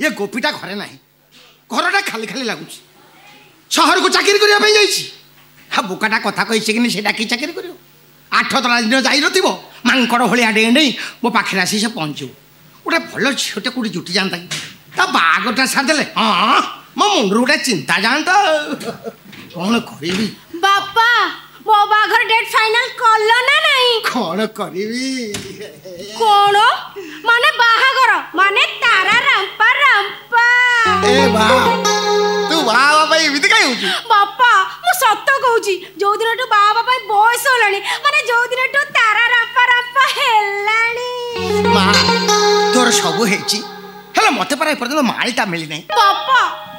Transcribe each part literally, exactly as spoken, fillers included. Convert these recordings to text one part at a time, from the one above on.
ये गोपीटा घरे ना घरटा खाली खाली लगुच सहर को चाकरी करने जा बोकाटा कथा कही कि से डाक चाकरी कर आठ दला दिन जाइ नथिबो मांकड़ भलिया डे नहीं मो पाखे आसी से पहुँचू गोटे भल झीटे कौटी जुटी जाता ता बागटा सारिदे हाँ मो मुंडर गोटे चिंता जाता कौन करी बापा मो बाघर डेट फाइनल करलो ना नहीं कौन करी कौन माने बाहागर माने तारा रांपा रांपा ए बा तू वाह बाबा एमिति काई होची बापा मु सत्य कहूची जो दिन टू बाबा पाई बयस होलानी माने जो दिन टू तारा रांपा रांपा हेलानी मा तोर सब हेची हेला मते पर एपर्यंत मालटा मिली नहीं बापा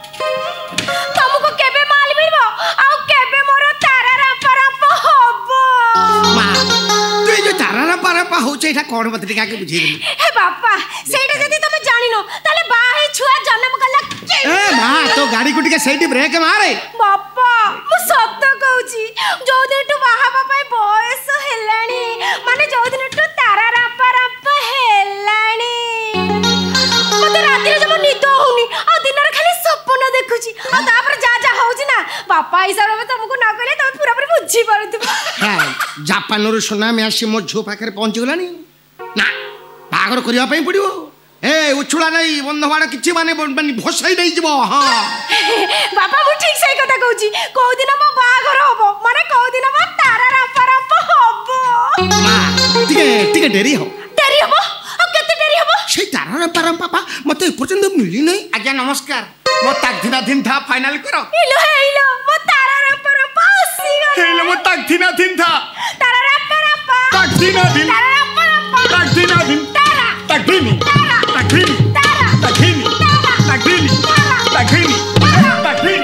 तुमको केबे माल मिलबो आ केबे मोर तारा रांपा रांपा होबो मा तू जो तारा रांपा रांपा होचे एटा कोन मते टिका के बुझी देली हे बापा सेटा जदी तुम जानिनो ताले बाहे छुआ जन्म कला के ए मा तो गाड़ी को टिके सेठी ब्रेक मारे बापा मु सत्य कहूची जो दिन टू बाहा बापा बयस हेलानी माने जो दिन टू तारा रांपा रांपा हेलानी मते राती रे जब निद होनी आ दिन रे खाली सपन देखुची आ तापर जा जा होउची ना बापा हिसाब रे तुमको ना कहले तुम पूरा पूरी बुझी परथि हां जापान रो सुनामी आसी मो झो पाखरे पहुंच गलानी ना बागर करिया पई पड़ियो ए उछुला नहीं बंधवाड़ किछि माने भसई नहीं जीवो हां बापा मु ठीक सही कथा कहूची को दिन मो बागर होबो माने को दिन मो तारा रांपा रांपा होबो मां टिके टिके डेरी हो डेरी होबो अब केते डेरी होबो से तारा रांपा रांपा पापा मते पर्यंत मिली नहीं आज्ञा नमस्कार मो ताकथिना दिन था फाइनल करो इलो हेलो मो तारा रांपा रांपा आसी गलो हेलो मो ताकथिना दिन था तारा रांपा रांपा ताकथिना दिन तारा रांपा रांपा ताकथिना दिन तारा ताकथिनी तारा ताकथिनी तारा ताकथिनी ताकथिनी ताकथिनी ताकथिनी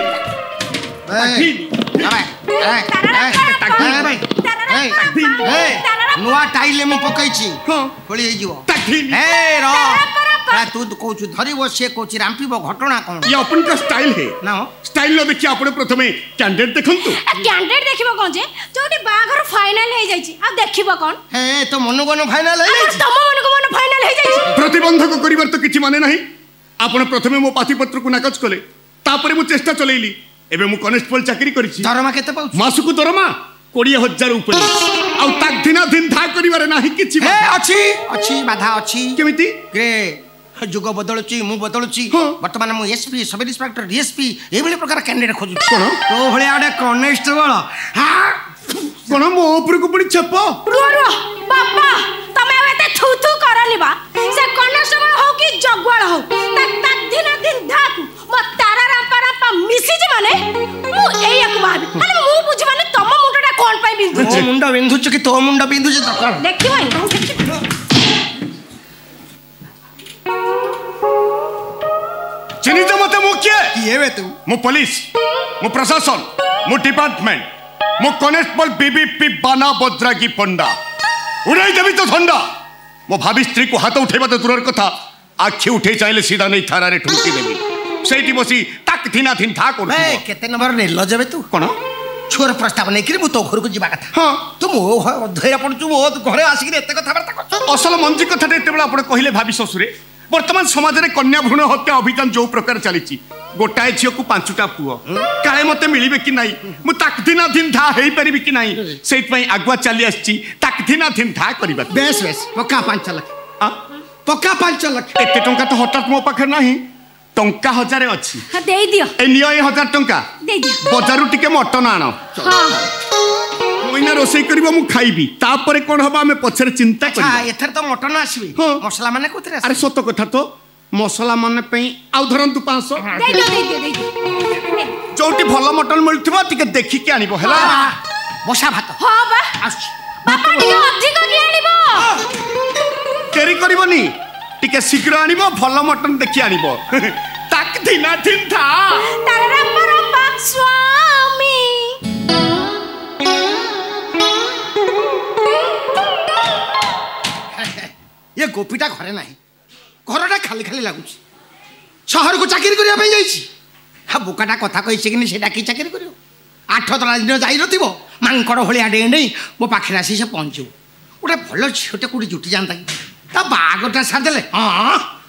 नुआ टाइल मु पकईची खोली हे जीवो ताकथिनी ए रो तू कहू धरब सी कौच रांपिब घटना कौन ये अपन का स्टाइल है ना स्टाइल न देखि आपण प्रथमे कैंडिडेट देखंतु कैंडिडेट देखिबो कोन जे जोटी बाघर फाइनल हे जाईची आ देखिबो कोन हे तो मन कोन फाइनल हे जाईची तम मन को मन फाइनल हे जाईची प्रतिबंधक करिवर तो किछि माने नाही आपण प्रथमे मो पाती पत्र को नाकच कले तापरे मु चेष्टा चलेइली एबे मु कॉन्स्टेबल चाकरी करिछि दरमा केते पाउछ मासुकु दरमा बीस हज़ार ऊपर आ ताक दिना दिन धा करिवारे नाही किछि हे अछि अछि बाधा अछि केमिति ग्रे जुग बदलुची मु बदलुची वर्तमान मु एसपी सब इंस्पेक्टर डीएसपी ए भली प्रकार कैंडिडेट खोजु कोन तो भले आडे कॉन्स्टेबल हां कोन मो ऊपर को पड़ी छप रो रो बाबा तमे एते थू थू करनी बा से कॉन्स्टेबल हो कि जगवाल हो तक तक दिन दिन धाक म तारा रांपा रांपा मिसी जे माने मु एयक भाबी अरे मु बुझी माने तम मुंडटा कोन पई बिंदु तो मुंडा बिंदु कि तो मुंडा बिंदु जे दरकार देखिबो चिनी तो मते मुख्य किए बे तू मु पुलिस मु प्रशासन मु डिपार्टमेंट मु कॉन्स्टेबल बीबीपी बाना बद्रागी पंडा उड़ाई देवी तो ठंडा मो भाभी स्त्री को हाथ उठेबा तो दूर कथा आखि उठे चाइले सीधा नहीं थारा रे ठुमकी देवी सेठी बसी ताक थिना थिन था को ए केते नंबर ने ल जबे तू कोन छोर प्रस्ताव नै कि मु तो घर को जिबा कथा हां तू मो धैर्य पड़चू मो घरे आसी कि एते कथा वार्ता करछ असल मंजी कथा एते बेला आपण कहिले भाभी ससुरे वर्तमान समाज रे कन्या भ्रूण हत्या अभियान जो प्रकार चलीची गोटाए झियो को पांचटा पुओ काले मते मिलिबे कि नाही मु ताक दिना दिन धा हेई परिबि कि नाही सेट पई आगवा चली आछी ताक दिना दिन धा करबा बेस बेस पक्का पाँच लाख आ पक्का पाँच लाख एते टंका तो हठात मो पाखे नाही टंका हजार अछि हां देई दियो ए नियो ए हजार टंका देई दियो बाजारु टिके मटन आनो हां मोइना रोसई करबो मु खाइबी तापरे कोन हबा हमें पछरे चिंता अच्छा करबी एथर तो मटन आसीबी हाँ। मसला माने कोथरे अरे सत कथा तो मसला माने पई आउ धरंतु पाँच सौ देई दियो देई दियो देई दियो जोटी भलो मटन मिलथिबो टिके देखि के आनिबो हैला बसा भात हां बा आछ बापा टिके अधिक के आनिबो केरी करबनी टिके शीघ्र आनिबो भलो मटन देखि आनिबो ताक दिना दिन था तारा रांपा रांपा स्वामी ये गोपीटा घरे ना घरटा खाली खाली लगुच सहर को चाकरी करने जा बोकाटा कथा कही कि से डाक चाकरी कर आठ दला दिन जाइ नथिबो मांकड़ भलिया डे नहीं मो पाखे आसी से पहुँचू गोटे भल झीटे कौटी जुटी जाता ता बागटा सारिदे हाँ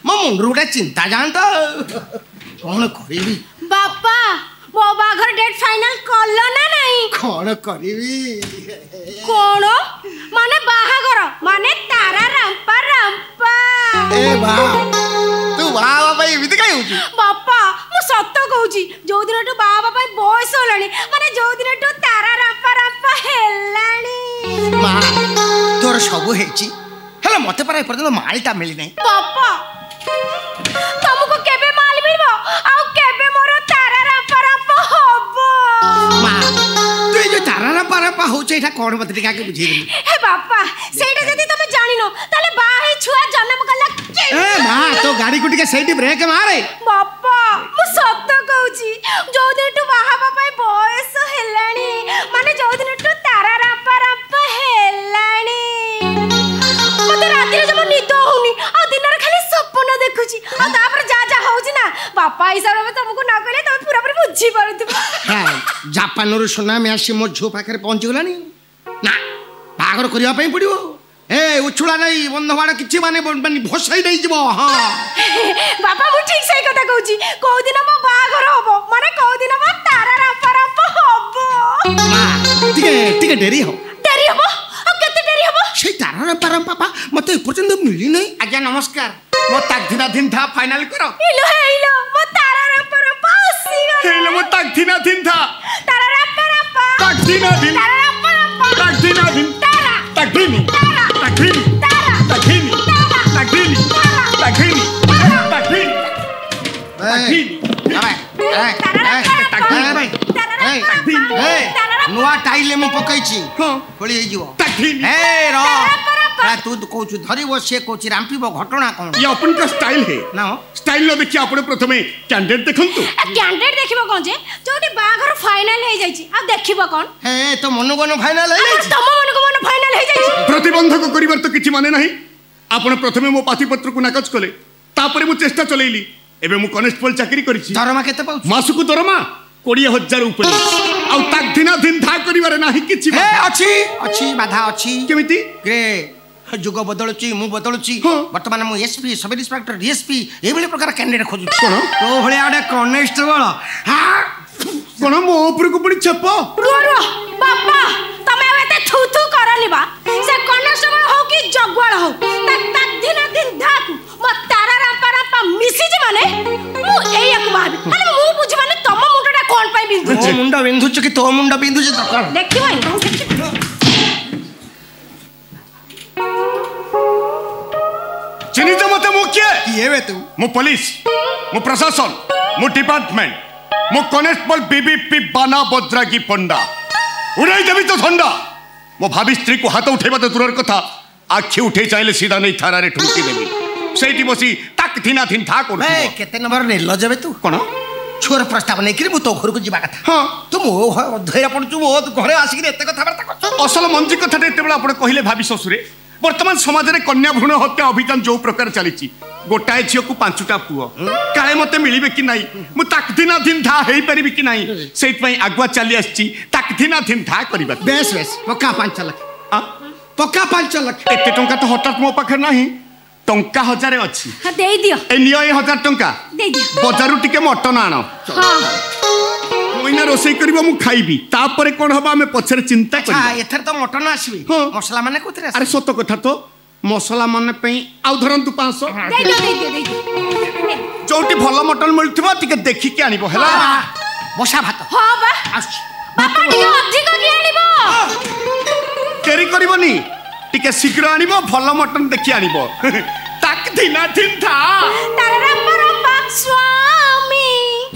ମୋ ମୁଣ୍ଡରୁ ଗୋଟେ ଚିନ୍ତା ଯାଆନ୍ତା କ'ଣ କରିବି ବାପା ମୋ ବାହାଘର ଡେଟ୍ ଫାଇନାଲ କଲ ନା ନାହିଁ? କ'ଣ କରିବି କ'ଣ ମାନେ ବାହାଘର ମାନେ ତାରା ରାମ୍ପା ରାମ୍ପା? ଏ ବା ତୁ ବାହା ହେବା ପାଇଁ ଏମିତି କାହିଁ ହଉଛୁ? ବାପା ମୁଁ ସତ କହୁଛି ଯୋଉ ଦିନଠୁ ବାହା ହେବା ପାଇଁ ବୟସ ହେଲାଣି ମାନେ ଯୋଉ ଦିନଠୁ ତାରା ରାମ୍ପା ରାମ୍ପା ହେଲାଣି। ମା ତୋର ସବୁ ହେଇଛି ହେଲେ ମତେ ପରା ଏପର୍ଯ୍ୟନ୍ତ ମାଲଟା ମିଳିନାହିଁ। ବାପା ତମକୁ କେବେ ମାଲ ମିଳିବ ଆଉ କେବେ ମୋର ତାରା ରାମ୍ପା ରାମ୍ପା ହବ? ମା ତୁ ଏଇ ଯୋଉ ତାରା ରାମ୍ପା ରାମ୍ପା ହଉଛୁ ଏଇଟା କ'ଣ ମତେ ଟିକେ ଆଗେ ବୁଝେଇଦେଲୁ। ହେ ବାପା ସେଇଟା ଯଦି ତମେ ଜାଣିନ ତାହେଲେ ବାହା ହେଇ ଛୁଆ ଜନ୍ମ କଲା ଏ ମା ତୋ ଗାଡ଼ିକୁ ଟିକେ ସେଇଠି ବ୍ରେକ୍ ମାରେ। ବାପା ମୁଁ ସତ କହୁଛି ଯୋଉ ଦିନଠୁ ବାହା ହେବା ପାଇଁ ବୟସ ହେଲାଣି ମାନେ ଯୋଉ ଦିନଠୁ ତାରା ରାମ୍ପା ରାମ୍ପା ହେଲାଣି ମତେ ରାତିରେ ଜମା ନିଦ ହଉନି ଆଉ ଦିନରେ ଖାଲି ସ୍ୱପ୍ନ ଦେଖୁଛି ଆଉ ତାପରେ ଯାହା ଯାହା ହଉଛି ନା ବାପା ହିସାବରେ ତମକୁ ନ କହିଲେ ତମେ ପୁରାପୁରି ବୁଝି ପାରୁଥିବ। ଜାପାନରୁ ସୁନାମି ଆସି ମୋ ଝିଅ ପାଖରେ ପହଞ୍ଚିଗଲାଣି ନା ବାହାଘର କରିବା ପାଇଁ ପଡ଼ିବ। ଏ ଉଛୁଳା ନେଇ ବନ୍ଧ ବାଡ଼ କିଛି ମାନେ ଭସାଇ ନେଇଯିବ। ହଁ ବାପା ମୁଁ ଠିକ ସେଇ କଥା କହୁଛି କୋଉ ଦିନ ମୋ ବାହାଘର ହବ ମାନେ କୋଉ ଦିନ ମୋ ତାରା ରାମ୍ପା ରାମ୍ପା ହବ? ମା ଟିକେ ଟିକେ ଡେରି ହବ। ଡେରି ହବ ଆଉ କେତେ ଡେରି ହବ? ସେଇ ତାରା ରାମ୍ପା ରାମ୍ପା ପା ମତେ ଏପର୍ଯ୍ୟନ୍ତ ମିଳିନାହିଁ। ଆଜ୍ଞା ନମସ୍କାର ମୋ ତାଗଧିନା ଧିନ୍ଧା ଫାଇନାଲ କର। ଇଲୋ ହେଇଲୋ ମୋ ତାରା ରାମ୍ପା ରାମ୍ପା ଆସିଗଲା। ହେଇଲୋ ମୋ ତାଗଧିନା ଧିନ୍ଧା ତାରା ରାମ୍ପା ରାମ୍ପା ତାଗଧିନା ଧିନ୍ ତାରା ରାମ୍ପା ରାମ୍ପା ତାଗଧିନା ଧିନ୍ ତାରା ତାଗଧିନି ତାରା ତାଗଧିନି ତାରା ତାଗଧିନି ତାରା ତାଗଧିନି ତାଗଧିନି ତାଗଧିନି ନୂଆ ଟାଇଲେ ମୁଁ ପକେଇଛି ଖୋଳି ହେଇଯିବ। तू कौच धरब सी कौच रांपिब घटना कौन ये अपन का स्टाइल है ना स्टाइल न देखि आपण प्रथमे कैंडिडेट देखंतु कैंडिडेट देखिबो कोन जे जोटी बाघर फाइनल हे जाईची आ देखिबो कोन हे तो मन कोन फाइनल हे जाईची तम मन को मन फाइनल हे जाईची प्रतिबंधक करिवर तो किछि माने नाही आपण प्रथमे मो पाती पत्र को नाकच कले तापरे मु चेष्टा चलेइली एबे मु कॉन्स्टेबल चाकरी करिछि दरमा केते पाउछ मासुकु दरमा बीस हजार ऊपर आउ ताक दिना दिन धा करिवारे नाही किछि हे अछि अछि बाधा अछि केमिति ग्रे जुग बदलुची मु बदलुची वर्तमान मु एसपी सब इंस्पेक्टर डीएसपी ए भली प्रकार कैंडिडेट खोजु कोन तो भले आडे कॉन्स्टेबल हां कोन मो ऊपर को पड़ी छप रो रो बाबा तमे एते थू थू करनी बा से कॉन्स्टेबल हो कि जगवाल हो तक तक दिन दिन धाकु म तारा रापा रापा मिसी जे माने मु एयक भाबी अरे मु बुझी माने तम मुंडटा कोन पई बिंदु तो मुंडा बिंदु छ कि तो मुंडा बिंदु छ दरकार देखिबो चिनी तो मते मुख्य किए बे तू मु पुलिस मु प्रशासन मु डिपार्टमेंट मु कॉन्स्टेबल बीबीपी बाना बद्रागी पंडा उड़ाई देवी तो ठंडा मो भाभी स्त्री को हाथ उठेबा तो दूर कथा आखि उठे चाइले सीधा नहीं थारा रे ठुकी देबी सेठी बसी ताक थिना थिन था को ए केते नंबर ने ल जबे तू कोन छोर प्रस्ताव नै कि मु तो घर को जिबा कथा हां तू मो धैर्य पड़छु मो घरे आसी कि एते कथा वार्ता करछ असल मंजी कथा एते बेला आपण कहिले भाभी ससुरे वर्तमान समाज रे कन्या भ्रूण हत्या अभियान जो प्रकार चली गोटाए झील को पांचटा पुओ काले मते मिलिबे कि नाही मु ताकदिना दिन धा हेई परिबि कि नाही सेट पई आगवा चली आछि ताकदिना दिन धा करबा बेस बेस पक्का पाँच लाख आ पक्का पाँच लाख एते टंका तो हठात मो पाखे नाही टंका हजार अछि हां देई दियो ए नियो ए हजार टंका देई दियो बाजारु टिके मटन आनो हां मोइना रोसई करबो मु खाइबी तापरे कोन हबा हमें पछरे चिंता अच्छा करबा एथर तो मटन आसीबी हाँ। मसला माने कोथरे अरे सत कथा तो मसला माने पई आउ धरंतु पाँच सौ देई दियो देई दियो देई दियो जोटी भलो मटन मिलथिबो टिके देखि के आनिबो हैला बसा भात हां बा आछ बापा टिके अधिक के आनिबो केरी करबनी टिके शीघ्र आनिबो भलो मटन देखि आनिबो ताक दिना दिन था तारा रापा रापा स्वा